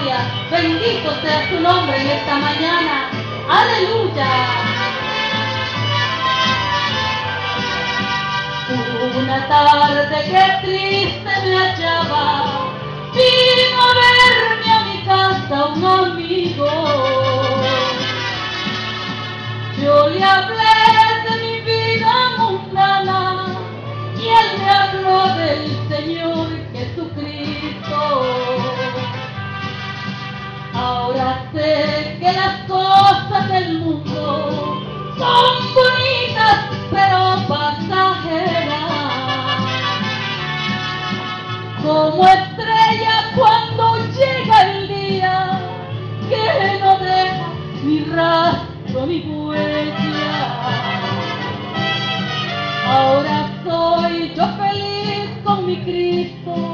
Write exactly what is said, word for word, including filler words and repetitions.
gloria. Bendito sea su nombre en esta mañana. Aleluya. Una tarde que triste me hallaba, vino a verme a mi casa un amigo. Yo le hablé de mi vida mundana y él me habló del Señor Jesucristo. Ahora sé que las cosas del mundo son bonitas pero pasajeras, como estrella cuando llega el día que no deja ni rastro ni huella. Ahora soy yo feliz con mi Cristo,